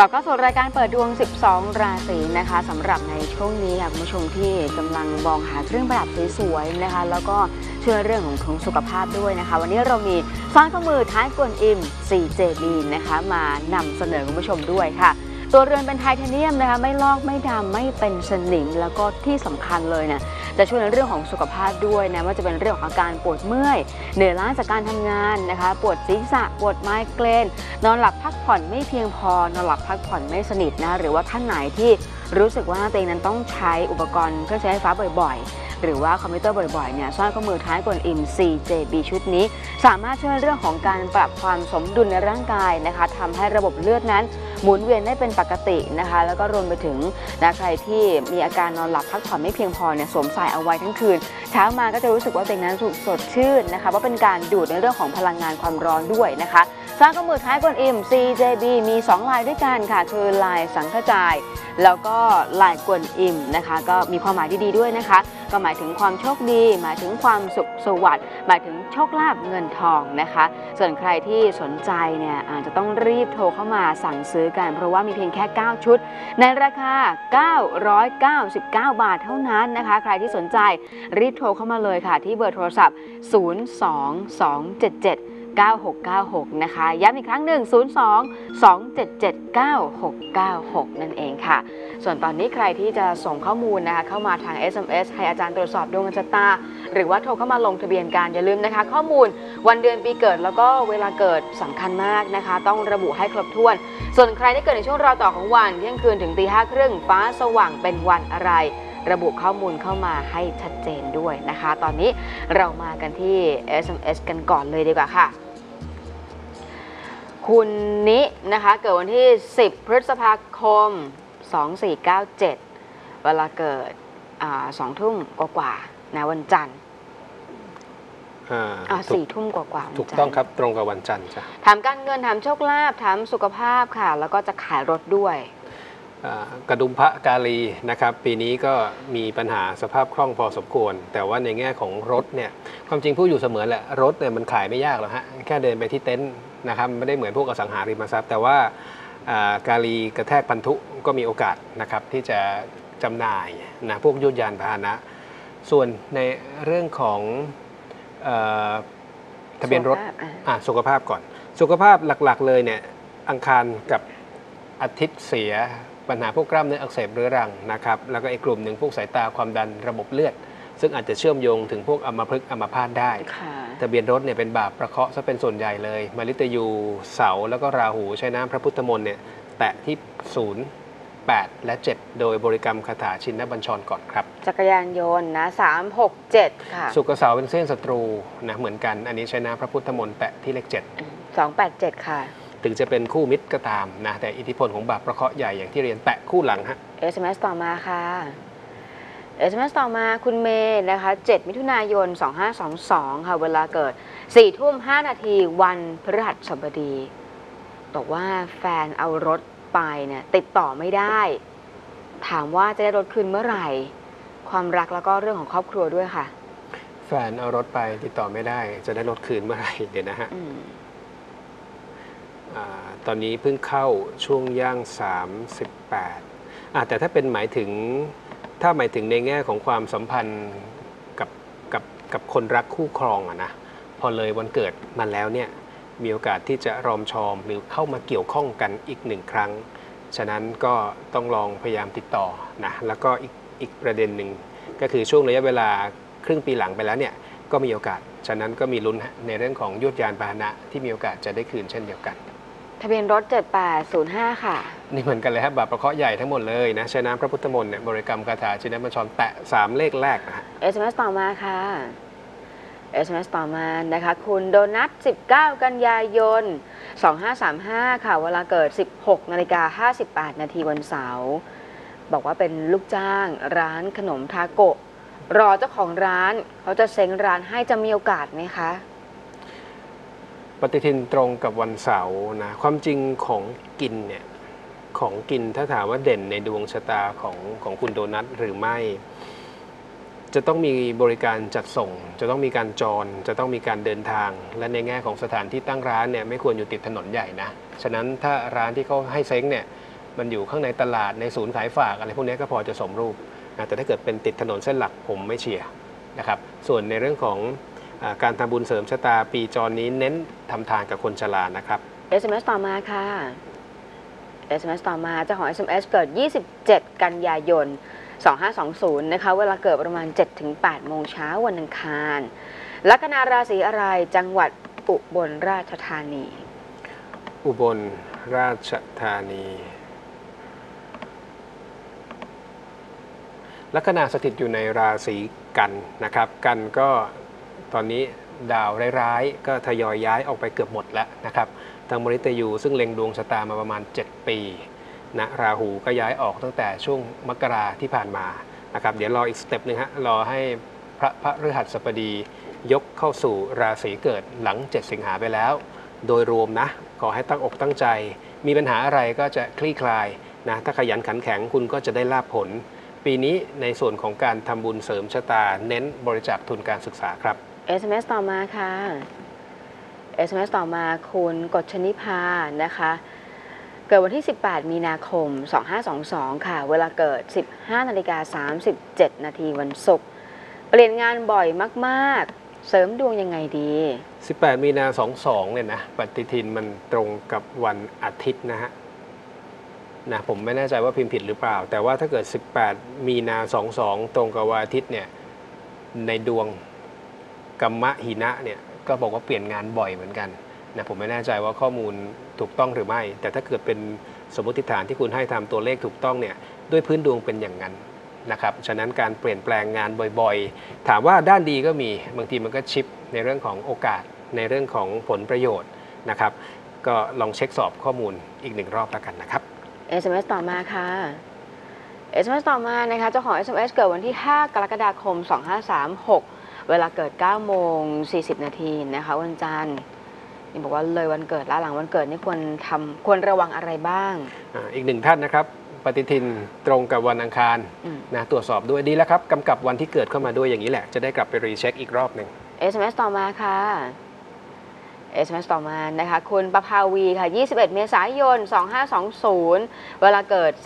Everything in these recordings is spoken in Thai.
กลับเข้าสู่รายการเปิดดวง 12 ราศีนะคะสำหรับในช่วงนี้ค่ะคุณผู้ชมที่กำลังมองหาเครื่องประดับสวยๆนะคะแล้วก็เชื่อเรื่องของสุขภาพด้วยนะคะวันนี้เรามีสร้อยข้อมือท้ายกวนอิม 4JB นะคะมานำเสนอคุณผู้ชมด้วยค่ะตัวเรือนเป็นไทเทเนียมนะคะไม่ลอกไม่ดำไม่เป็นสนิมแล้วก็ที่สำคัญเลยเนี่ยจะช่วยในเรื่องของสุขภาพด้วยนะว่าจะเป็นเรื่องของอาการปวดเมื่อยเหนื่อยล้าจากการทำงานนะคะปวดศีรษะปวดไมเกรนนอนหลับพักผ่อนไม่เพียงพอนอนหลับพักผ่อนไม่สนิทนะหรือว่าท่านไหนที่รู้สึกว่าตัวเองนั้นต้องใช้อุปกรณ์เครื่องใช้ไฟฟ้าบ่อยๆหรือว่าคอมพิวเตอร์บ่อยๆเนี่ยสร้อยข้อมือท้ายกวนอิม 4JB ชุดนี้สามารถช่วยเรื่องของการปรับความสมดุลในร่างกายนะคะทำให้ระบบเลือดนั้นหมุนเวียนได้เป็นปกตินะคะแล้วก็รวมไปถึงใครที่มีอาการนอนหลับพักผ่อนไม่เพียงพอเนี่ยสวมใส่เอาไว้ทั้งคืนเช้ามาก็จะรู้สึกว่าตัวเองนั้นสดชื่นนะคะว่าเป็นการดูดในเรื่องของพลังงานความร้อนด้วยนะคะสร้อยข้อมือท้ายกวนอิม 4JB มี2ลายด้วยกันค่ะคือลายสังฆจายแล้วก็ลายกวนอิมนะคะก็มีความหมายดีๆด้วยนะคะก็หมายถึงความโชคดีหมายถึงความสุขสวัสดิ์หมายถึงโชคลาภเงินทองนะคะส่วนใครที่สนใจเนี่ยอาจจะต้องรีบโทรเข้ามาสั่งซื้อกันเพราะว่ามีเพียงแค่9ชุดในราคา999 บาทเท่านั้นนะคะใครที่สนใจรีบโทรเข้ามาเลยค่ะที่เบอร์โทรศัพท์02277 9696นะคะย้ำอีกครั้งหนึ่ง02-277-9696นั่นเองค่ะส่วนตอนนี้ใครที่จะส่งข้อมูลนะคะเข้ามาทาง SMS ให้อาจารย์ตรวจสอบดวงชะตาหรือว่าโทรเข้ามาลงทะเบียนการอย่าลืมนะคะข้อมูลวันเดือนปีเกิดแล้วก็เวลาเกิดสำคัญมากนะคะต้องระบุให้ครบถ้วนส่วนใครที่เกิดในช่วงรอยต่อของวันเที่ยงคืนถึงตี 5:30ฟ้าสว่างเป็นวันอะไรระบุข้อมูลเข้ามาให้ชัดเจนด้วยนะคะตอนนี้เรามากันที่ SMS กันก่อนเลยดีกว่าค่ะคุณนินะคะเกิดวันที่10 พฤษภาคม 2497เวลาเกิด2 ทุ่มกว่าๆนะวันจันทร์4 ทุ่มกว่าๆถูกต้องครับตรงกับวันจันทร์จ้ะถามการเงินถามโชคลาภถามสุขภาพค่ะแล้วก็จะขายรถด้วยกระดุมพระกาลีนะครับปีนี้ก็มีปัญหาสภาพคล่องพอสมควรแต่ว่าในแง่ของรถเนี่ยความจริงผู้อยู่เสมอแหละรถเนี่ยมันขายไม่ยากหรอกฮะแค่เดินไปที่เต็นท์นะครับไม่ได้เหมือนพวกอสังหาริมทรัพย์แต่ว่ากาลีกระแทกพันธุก็มีโอกาสนะครับที่จะจำหน่ายนะพวกยุทธยานพาหนะส่วนในเรื่องของทะเบียนรถสุขภาพก่อนสุขภาพหลักๆเลยเนี่ยอังคารกับอาทิตย์เสียปัญหาพวกกล้ามเนื้ออักเสบเรื้อรังนะครับแล้วก็อีกกลุ่มหนึ่งพวกสายตาความดันระบบเลือดซึ่งอาจจะเชื่อมโยงถึงพวกอัมพฤกษ์อัมพาตได้ทะเบียนรถเนี่ยเป็นบาปประเคราะห์ซะเป็นส่วนใหญ่เลยมฤตยูเสาร์แล้วก็ราหูใช้น้ำพระพุทธมนต์เนี่ยแตะที่0 8 และ 7โดยบริกรรมคาถาชินบัญชรก่อนครับจักรยานยนต์นะ367ค่ะศุกร์เสาร์เป็นเส้นศัตรูนะเหมือนกันอันนี้ใช้น้ำพระพุทธมนต์แตะที่เลข7 287ค่ะถึงจะเป็นคู่มิตรก็ตามนะแต่อิทธิพลของบาปประเคราะห์ใหญ่อย่างที่เรียนแตะคู่หลังฮะ SMS ต่อมาค่ะ SMS ต่อมาคุณเมย์นะคะ7 มิถุนายน 2522ค่ะเวลาเกิด 4 ทุ่ม 5 นาทีวันพฤหัสบดีบอกว่าแฟนเอารถไปเนี่ยติดต่อไม่ได้ถามว่าจะได้รถคืนเมื่อไหร่ความรักแล้วก็เรื่องของครอบครัวด้วยค่ะแฟนเอารถไปติดต่อไม่ได้จะได้รถคืนเมื่อไหร่เดี๋ยวนะฮะตอนนี้เพิ่งเข้าช่วงย่าง38แต่ถ้าเป็นหมายถึงในแง่ของความสัมพันธ์กับคนรักคู่ครองนะพอเลยวันเกิดมันแล้วเนี่ยมีโอกาสที่จะรอมชอมหรือเข้ามาเกี่ยวข้องกันอีก1 ครั้งฉะนั้นก็ต้องลองพยายามติดต่อนะแล้วก็อีกประเด็นหนึ่งก็คือช่วงระยะเวลาครึ่งปีหลังไปแล้วเนี่ยก็มีโอกาสฉะนั้นก็มีลุ้นในเรื่องของยวดยานพาหนะที่มีโอกาสจะได้คืนเช่นเดียวกันทะเบียนรถ7805ค่ะนี่เหมือนกันเลยครับบาปประเคราะห์ใหญ่ทั้งหมดเลยนะใช้น้ำพระพุทธมนต์เนี่ยบริกรรมคาถาชินบัญชรแตะ3 เลขแรกนะ SMS ต่อมาค่ะ SMS ต่อมานะคะคุณโดนัท19 กันยายน 2535ค่ะเวลาเกิด 16:58 นาทีวันเสาร์บอกว่าเป็นลูกจ้างร้านขนมทาโกะรอเจ้าของร้านเขาจะเซ้งร้านให้จะมีโอกาสไหมคะปฏิทินตรงกับวันเสาร์นะความจริงของกินเนี่ยของกินถ้าถามว่าเด่นในดวงชะตาของคุณโดนัทหรือไม่จะต้องมีบริการจัดส่งจะต้องมีการจรจะต้องมีการเดินทางและในแง่ของสถานที่ตั้งร้านเนี่ยไม่ควรอยู่ติดถนนใหญ่นะฉะนั้นถ้าร้านที่เขาให้เซ้งเนี่ยมันอยู่ข้างในตลาดในศูนย์ขายฝากอะไรพวกนี้ก็พอจะสมรูปนะแต่ถ้าเกิดเป็นติดถนนเส้นหลักผมไม่เชียร์นะครับส่วนในเรื่องของการทำบุญเสริมชะตาปีจรนี้เน้นทำทานกับคนชรานะครับ SMS ต่อมาค่ะ SMS ต่อมาเจ้าของ SMS เกิด 27 กันยายน 2520 นะคะเวลาเกิดประมาณ 7-8 โมงเช้าวันอังคารลัคนาราศีอะไรจังหวัดอุบลราชธานีอุบลราชธานีลัคนาสถิตอยู่ในราศีกันนะครับกันก็ตอนนี้ดาวร้ายๆก็ทยอยย้ายออกไปเกือบหมดแล้วนะครับทางมฤตยูซึ่งเล็งดวงชะตามาประมาณ 7 ปีนะราหูก็ย้ายออกตั้งแต่ช่วงมกราที่ผ่านมานะครับเดี๋ยวรออีกสเต็ปหนึ่งฮะรอให้พระพฤหัสบดียกเข้าสู่ราศีเกิดหลัง 7 สิงหาไปแล้วโดยรวมนะขอให้ตั้งอกตั้งใจมีปัญหาอะไรก็จะคลี่คลายนะถ้าขยันขันแข็งคุณก็จะได้ลาภผลปีนี้ในส่วนของการทำบุญเสริมชะตาเน้นบริจาคทุนการศึกษาครับ SMS ต่อมาค่ะ SMS ต่อมาคุณกฤษณิภานะคะเกิดวันที่ 18 มีนาคม 2522 ค่ะเวลาเกิด 15:37 นาทีวันศุกร์เปลี่ยนงานบ่อยมากๆเสริมดวงยังไงดี 18 มีนา 22 เนี่ยนะปฏิทินมันตรงกับวันอาทิตย์นะฮะนะผมไม่แน่ใจว่าพิมพ์ผิดหรือเปล่าแต่ว่าถ้าเกิด 18 มีนา 22 ตรงกับวันอาทิตย์เนี่ยในดวงกัมมะหินะเนี่ยก็บอกว่าเปลี่ยนงานบ่อยเหมือนกันนะผมไม่แน่ใจว่าข้อมูลถูกต้องหรือไม่แต่ถ้าเกิดเป็นสมมติฐานที่คุณให้ทำตัวเลขถูกต้องเนี่ยด้วยพื้นดวงเป็นอย่างนั้นนะครับฉะนั้นการเปลี่ยนแปลงงานบ่อยๆถามว่าด้านดีก็มีบางทีมันก็ชิปในเรื่องของโอกาสในเรื่องของผลประโยชน์นะครับก็ลองเช็คสอบข้อมูลอีก1 รอบแล้วกันนะครับ SMS ต่อมาค่ะ SMS ต่อมานะคะเจ้าของ SMS เกิดวันที่ 5 กรกฎาคม 2536 เวลาเกิด 9 โมง 40 นาทีนะคะวันจันทร์นี่บอกว่าเลยวันเกิดแล้วหลังวันเกิดนี่ควรระวังอะไรบ้างอีก1 ท่านนะครับปฏิทินตรงกับวันอังคารนะตรวจสอบด้วยดีแล้วครับกำกับวันที่เกิดเข้ามาด้วยอย่างนี้แหละจะได้กลับไปรีเช็คอีกรอบหนึ่ง SMS ต่อมาค่ะ SMS ต่อมานะคะคุณประภาวีค่ะ 21 เมษายน 2520 เวลาเกิด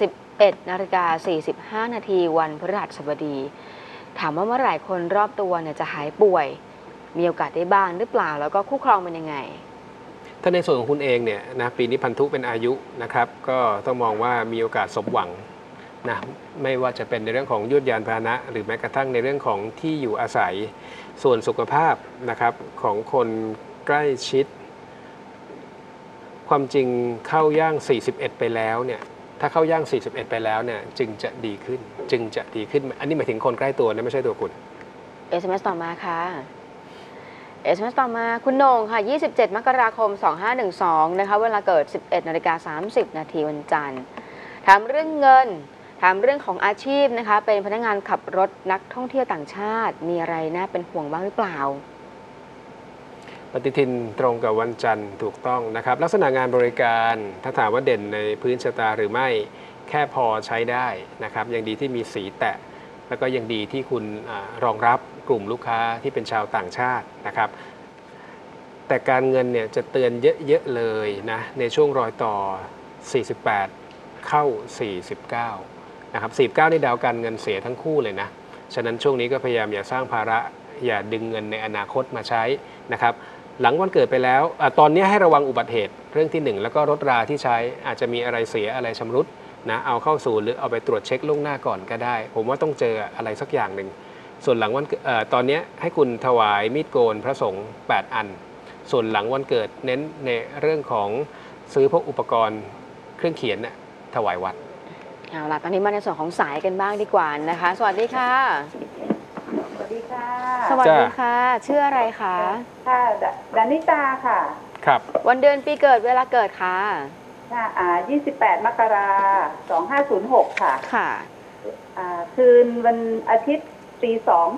11:45 นาทีวันพฤหัสบดีถามว่าเมื่อไหร่คนรอบตัวเนี่ยจะหายป่วยมีโอกาสได้บ้างหรือเปล่าแล้วก็คู่ครองเป็นยังไงถ้าในส่วนของคุณเองเนี่ยนะปีนี้พันธุเป็นอายุนะครับก็ต้องมองว่ามีโอกาสสมหวังนะไม่ว่าจะเป็นในเรื่องของยวดยานพาหนะหรือแม้กระทั่งในเรื่องของที่อยู่อาศัยส่วนสุขภาพนะครับของคนใกล้ชิดความจริงเข้าย่าง 41 ไปแล้วเนี่ยถ้าเข้าย่าง 41 ไปแล้วเนี่ยจึงจะดีขึ้นอันนี้หมายถึงคนใกล้ตัวนะไม่ใช่ตัวคุณ SMS ต่อมาค่ะ SMS ต่อมาคุณโหน่งค่ะ 27 มกราคม 2512 นะคะเวลาเกิด 11:30 นาทีวันจันทร์ถามเรื่องเงินถามเรื่องของอาชีพนะคะเป็นพนักงานขับรถนักท่องเที่ยวต่างชาติมีอะไรน่าเป็นห่วงบ้างหรือเปล่าปฏิทินตรงกับวันจันทร์ถูกต้องนะครับลักษณะงานบริการถ้าถามว่าเด่นในพื้นชะตาหรือไม่แค่พอใช้ได้นะครับยังดีที่มีสีแตะแล้วก็ยังดีที่คุณรองรับกลุ่มลูกค้าที่เป็นชาวต่างชาตินะครับแต่การเงินเนี่ยจะเตือนเยอะๆเลยนะในช่วงรอยต่อ 48 เข้า 49 นะครับ 49 นี่ดาวการเงินเสียทั้งคู่เลยนะฉะนั้นช่วงนี้ก็พยายามอย่าสร้างภาระอย่าดึงเงินในอนาคตมาใช้นะครับหลังวันเกิดไปแล้วตอนนี้ให้ระวังอุบัติเหตุเรื่องที่1แล้วก็รถราที่ใช้อาจจะมีอะไรเสียอะไรชำรุดนะเอาเข้าศูนย์หรือเอาไปตรวจเช็คล่วงหน้าก่อนก็ได้ผมว่าต้องเจออะไรสักอย่างหนึ่งส่วนหลังวันตอนนี้ให้คุณถวายมีดโกนพระสงฆ์8 อันส่วนหลังวันเกิดเน้นในเรื่องของซื้อพวกอุปกรณ์เครื่องเขียนน่ะถวายวัดเอาล่ะตอนนี้มาในส่วนของสายกันบ้างดีกว่านะคะสวัสดีค่ะสวัสดีค่ะสวัสดีค่ะชื่ออะไรคะค่ะดานิตาค่ะครับวันเดือนปีเกิดเวลาเกิดค่ะ 28 มกราคม 2506 ค่ะค่ะคืนวันอาทิตย์ตี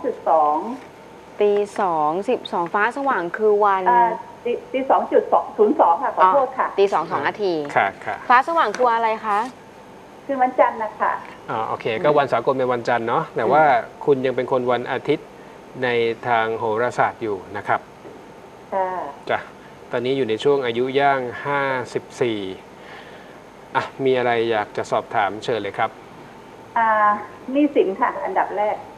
2:12 ตี 2:12ฟ้าสว่างคือวันตี 2:02 ค่ะขอโทษค่ะตี 2:02 นาทีค่ะฟ้าสว่างคืออะไรคะคือวันจันทร์นะคะโอเคก็วันสากลเป็นวันจันทร์เนาะแต่ว่าคุณยังเป็นคนวันอาทิตย์ในทางโหราศาสตร์อยู่นะครับจ้ะตอนนี้อยู่ในช่วงอายุย่าง54 มีอะไรอยากจะสอบถามเชิญเลยครับหนี้สินค่ะ อันดับแรก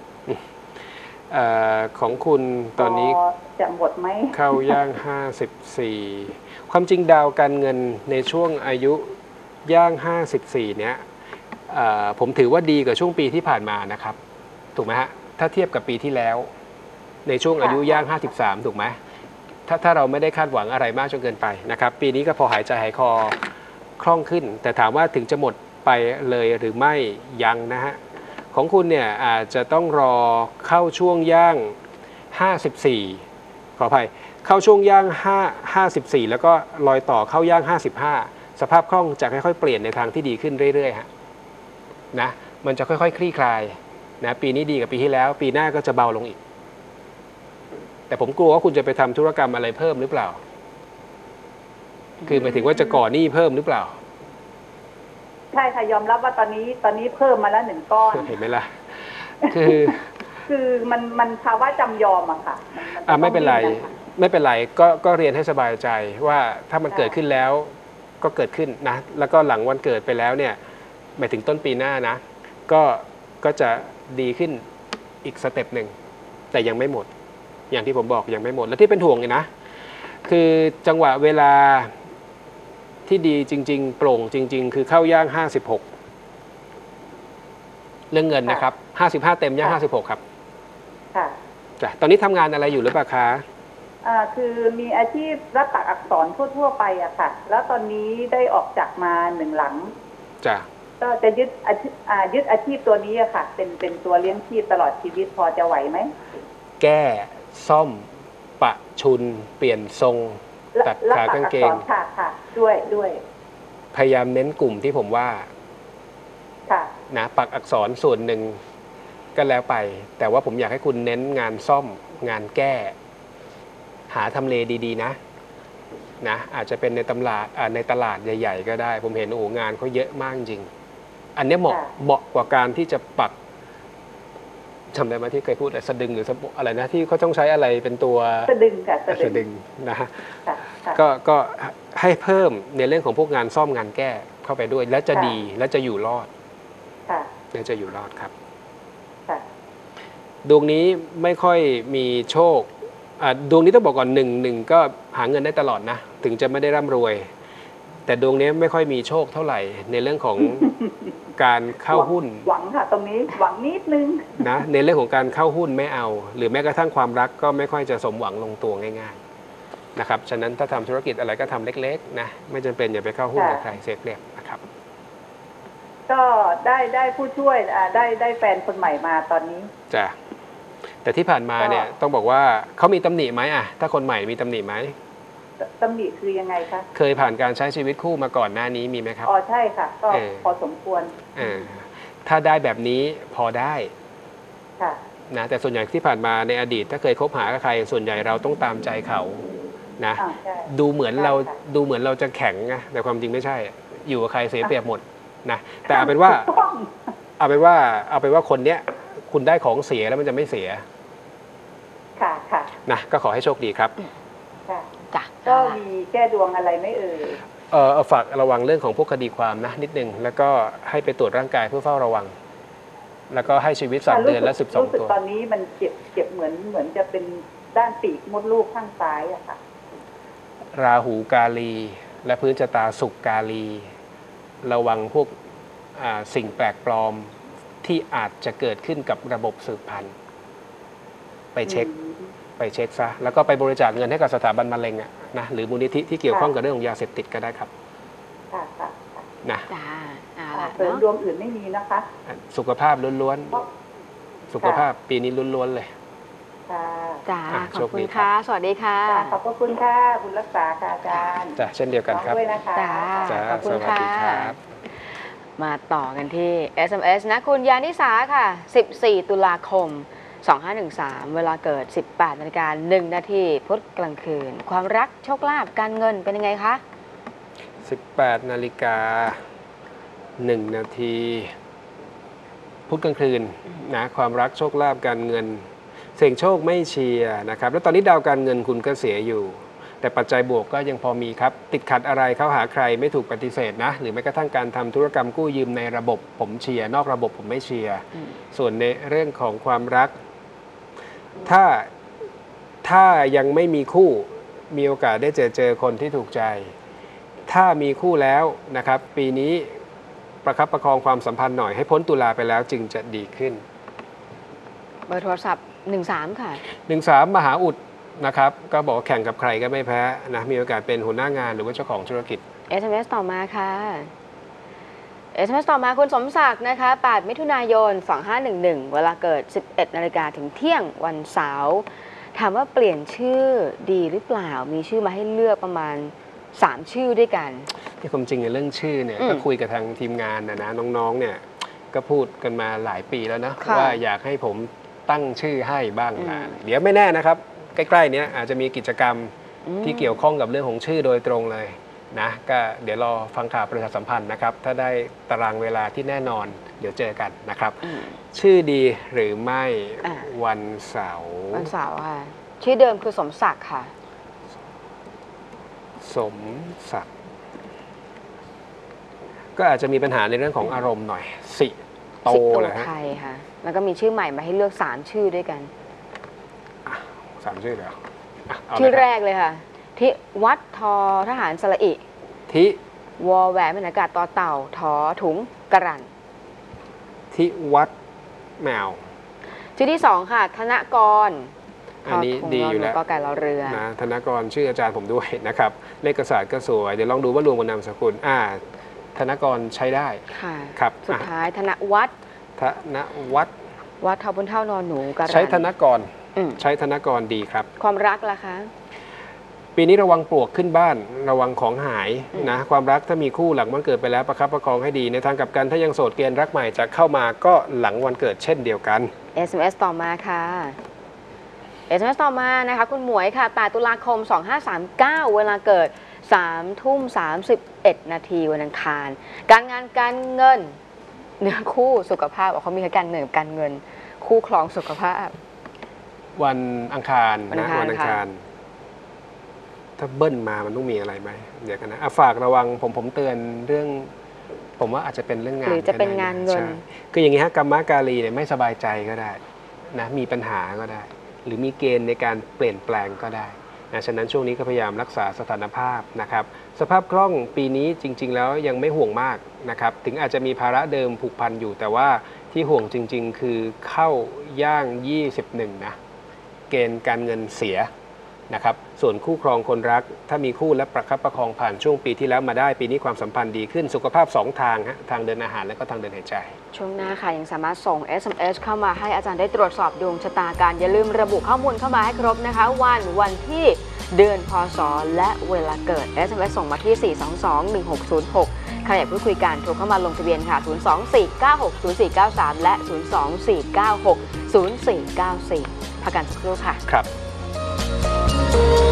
ของคุณตอนนี้พจะหมดไหมเข้าย่าง 54 ความจริงดาวการเงินในช่วงอายุย่าง 54 เนี้ยผมถือว่าดีกว่าช่วงปีที่ผ่านมานะครับ ถูกไหมฮะ ถ้าเทียบกับปีที่แล้ว ในช่วงอายุย่าง 53 ถูกไหมถ้าเราไม่ได้คาดหวังอะไรมากจนเกินไปนะครับ ปีนี้ก็พอหายใจหายคอคล่องขึ้น แต่ถามว่าถึงจะหมดไปเลยหรือไม่ยังนะฮะ ของคุณเนี่ยอาจจะต้องรอเข้าช่วงย่าง 54 ขออภัย เข้าช่วงย่าง54 แล้วก็รอยต่อเข้าย่าง 55 สภาพคล่องจะค่อยๆเปลี่ยนในทางที่ดีขึ้นเรื่อยๆฮะนะ มันจะค่อยๆคลี่คลายนะปีนี้ดีกว่าปีที่แล้ว ปีหน้าก็จะเบาลงอีก แต่ผมกลัวว่าคุณจะไปทำธุรกรรมอะไรเพิ่มหรือเปล่า คือหมายถึงว่าจะก่อหนี้เพิ่มหรือเปล่าใช่ค่ะ ยอมรับว่าตอนนี้เพิ่มมาแล้ว1 ก้อนเห็นไหมล่ะ คือมันภาวะจำยอมอะค่ะมันไม่เป็นไรไม่เป็นไรก็เรียนให้สบายใจว่าถ้ามันเกิดขึ้นแล้วก็เกิดขึ้นนะแล้วก็หลังวันเกิดไปแล้วเนี่ยหมายถึงต้นปีหน้านะก็จะดีขึ้นอีกสเต็ปหนึ่งแต่ยังไม่หมดอย่างที่ผมบอกยังไม่หมดแล้วที่เป็นห่วงเลยนะคือจังหวะเวลาที่ดีจริงๆโปร่งจริงๆคือเข้าย่าง56เรื่องเงินนะครับ55เต็มย่าง56ครับค่ะจ้ะตอนนี้ทำงานอะไรอยู่หรือเปล่าคะคือมีอาชีพรับปักอักษรทั่วๆไปอะค่ะแล้วตอนนี้ได้ออกจากมา1 หลังจ้ะก็จะยึดอาชีพตัวนี้อะค่ะเป็นตัวเลี้ยงชีพตลอดชีวิตพอจะไหวไหมแก้ซ่อมปะชุนเปลี่ยนทรงตัดขากางเกงค่ะด้วยพยายามเน้นกลุ่มที่ผมว่านะปักอักษรส่วนหนึ่งก็แล้วไปแต่ว่าผมอยากให้คุณเน้นงานซ่อมงานแก้หาทำเลดีๆนะอาจจะเป็นในตลาดใหญ่ๆก็ได้ผมเห็นงานเขาเยอะมากจริงอันนี้เหมาะกว่าการที่จะปักจำได้ไหมที่เคยพูดอะไรสะดึงหรืออะไรนะที่เขาต้องใช้อะไรเป็นตัวสะดึงค่ะสะดึงนะฮะก็ให้เพิ่มในเรื่องของพวกงานซ่อมงานแก้เข้าไปด้วยและจะดีและจะอยู่รอดและจะอยู่รอดครับดวงนี้ไม่ค่อยมีโชคดวงนี้ต้องบอกก่อนหนึ่งก็หาเงินได้ตลอดนะถึงจะไม่ได้ร่ำรวยแต่ดวงนี้ไม่ค่อยมีโชคเท่าไหร่ในเรื่องของการเข้าหุ้นหวังค่ะตรงนี้หวังนิดนึงนะในเรื่องของการเข้าหุ้นไม่เอาหรือแม้กระทั่งความรักก็ไม่ค่อยจะสมหวังลงตัวง่ายๆนะครับฉะนั้นถ้าทำธุรกิจอะไรก็ทำเล็กๆนะไม่จำเป็นอย่าไปเข้าหุ้นกับใครเสียเปรียบนะครับก็ได้ผู้ช่วยได้แฟนคนใหม่มาตอนนี้จ้ะแต่ที่ผ่านมาเนี่ยต้องบอกว่าเขามีตำหนิไหมถ้าคนใหม่มีตำหนิไหมตำหนิคือยังไงคะเคยผ่านการใช้ชีวิตคู่มาก่อนหน้านี้มีไหมครับใช่ค่ะก็พอสมควรถ้าได้แบบนี้พอได้ค่ะนะแต่ส่วนใหญ่ที่ผ่านมาในอดีตถ้าเคยคบหากับใครส่วนใหญ่เราต้องตามใจเขานะดูเหมือนเราจะแข็งนะแต่ความจริงไม่ใช่อยู่กับใครเสียเปรียบหมดนะแต่เอาเป็นว่าคนเนี้ยคุณได้ของเสียแล้วมันจะไม่เสียค่ะนะก็ขอให้โชคดีครับจ้ะก็มีแก้ดวงอะไรไม่ฝากระวังเรื่องของพวกคดีความนะนิดนึงแล้วก็ให้ไปตรวจร่างกายเพื่อเฝ้าระวังแล้วก็ให้ชีวิต3 เดือนและ12 ตัวรู้สึกตอนนี้มันเจ็บเหมือนจะเป็นด้านปีกมดลูกข้างซ้ายอะค่ะราหูกาลีและพื้นชะตาศุกร์กาลีระวังพวกสิ่งแปลกปลอมที่อาจจะเกิดขึ้นกับระบบสืบพันธุ์ไปเช็คซะแล้วก็ไปบริจาคเงินให้กับสถาบันมะเร็งนะหรือมูลนิธิที่เกี่ยวข้องกับเรื่องของยาเสพติดก็ได้ครับนะเสริมดวงอื่นไม่มีนะคะสุขภาพล้วนๆสุขภาพปีนี้ล้วนๆเลยจ้าขอบคุณค่ะสวัสดีค่ะขอบคุณค่ะคุณรักษาค่ะอาจารย์จ้าเช่นเดียวกันครับจ้าขอบคุณค่ะมาต่อกันที่ SMS นะคุณยานิสาค่ะ14 ตุลาคม 2513 เวลาเกิด 18:01 น.พุธกลางคืนความรักโชคลาภการเงินเป็นยังไงคะ 18:01 น.พุธกลางคืนนะความรักโชคลาภการเงินเสี่ยงโชคไม่เชียร์นะครับแล้วตอนนี้ดาวการเงินคุณก็เสียอยู่แต่ปัจจัยบวกก็ยังพอมีครับติดขัดอะไรเข้าหาใครไม่ถูกปฏิเสธนะหรือแม้กระทั่งการทำธุรกรรมกู้ยืมในระบบผมเชียร์นอกระบบผมไม่เชียร์ส่วนในเรื่องของความรักถ้ายังไม่มีคู่มีโอกาสได้เจอคนที่ถูกใจถ้ามีคู่แล้วนะครับปีนี้ประคับประคองความสัมพันธ์หน่อยให้พ้นตุลาไปแล้วจึงจะดีขึ้นเบอร์โทรศัพท์13ค่ะ 13มหาอุดนะครับก็บอกแข่งกับใครก็ไม่แพ้นะมีโอกาสเป็นหัวหน้างานหรือว่าเจ้าของธุรกิจ SMS ต่อมาค่ะ SMS ต่อมาคุณสมศักดิ์นะคะ8มิถุนายน2511เวลาเกิด 11 นาฬิกาถึงเที่ยงวันเสาร์ถามว่าเปลี่ยนชื่อดีหรือเปล่ามีชื่อมาให้เลือกประมาณ3ชื่อด้วยกันที่ความจริงในเรื่องชื่อเนี่ยก็คุยกับทางทีมงานนะน้องๆเนี่ยก็พูดกันมาหลายปีแล้วนะว่าอยากให้ผมตั้งชื่อให้บ้างนะเดี๋ยวไม่แน่นะครับใกล้ๆนี้อาจจะมีกิจกรรมที่เกี่ยวข้องกับเรื่องของชื่อโดยตรงเลยนะก็เดี๋ยวรอฟังข่าวประชาสัมพันธ์นะครับถ้าได้ตารางเวลาที่แน่นอนเดี๋ยวเจอกันนะครับชื่อดีหรือไม่วันเสาร์ค่ะชื่อเดิมคือสมศักดิ์ค่ะสมศักดิ์ก็อาจจะมีปัญหาในเรื่องของอารมณ์หน่อยสิโตเลยฮะไทยค่ะแล้วก็มีชื่อใหม่มาให้เลือก3ชื่อด้วยกัน 3ชื่อเลยชื่อแรกเลยค่ะทิวัดทอทหารสระอิทิวอแหวนบรรยากาศต่อเต่าทอถุงกรันทิวัดแมวชื่อที่2ค่ะธนกรอันนี้ดีอยู่แล้วก็ไก่เราเรือนะธนกรชื่ออาจารย์ผมด้วยนะครับเลขศาสตร์ก็สวยเดี๋ยวลองดูว่ารวมกับนามสกุลธนกรใช้ได้ค่ะครับสุดท้ายธนวัฒน์วัดทบุญเท่านอนหนูกรันใช้ธนกรใช้ธนกรดีครับความรักล่ะคะปีนี้ระวังปลวกขึ้นบ้านระวังของหายนะความรักถ้ามีคู่หลังวันเกิดไปแล้วประคับประคองให้ดีในทางกลับกันถ้ายังโสดเกณฑ์รักใหม่จะเข้ามาก็หลังวันเกิดเช่นเดียวกัน SMS ต่อมาค่ะ SMS ต่อมานะคะคุณหมวยค่ะ8ตุลาคม2539เวลาเกิด3:31 นาทีวันอังคารการงานการเงินเนื้อคู่สุขภาพเขามีการเงินกับการเงินคู่ครองสุขภาพวันอังคารนะวันอังคารถ้าเบิ้ลมามันต้องมีอะไรไหมเดี๋ยวกันนะฝากระวังผมเตือนเรื่องผมว่าอาจจะเป็นเรื่องงานหรือจะเป็นงานเงินคืออย่างนี้ฮะกรรมการีเนี่ยไม่สบายใจก็ได้นะมีปัญหาก็ได้หรือมีเกณฑ์ในการเปลี่ยนแปลงก็ได้นะฉะนั้นช่วงนี้ก็พยายามรักษาสถานภาพนะครับสภาพคล่องปีนี้จริงๆแล้วยังไม่ห่วงมากนะครับถึงอาจจะมีภาระเดิมผูกพันอยู่แต่ว่าที่ห่วงจริงๆคือเข้าย่าง21นะเกณฑ์การเงินเสียนะครับส่วนคู่ครองคนรักถ้ามีคู่และประคับประคองผ่านช่วงปีที่แล้วมาได้ปีนี้ความสัมพันธ์ดีขึ้นสุขภาพ2ทางฮะทางเดินอาหารและก็ทางเดินหายใจช่วงหน้าค่ะยังสามารถส่ง SMS เข้ามาให้อาจารย์ได้ตรวจสอบดวงชะตาการอย่าลืมระบุข้อมูลเข้ามาให้ครบนะคะวันที่เดือนพศและเวลาเกิด SMS ส่งมาที่ 422-1606 ใครอยากพูดคุยกันโทรเข้ามาลงทะเบียนค่ะ 024960493 และ 024960494 พักกันสักครู่ค่ะครับ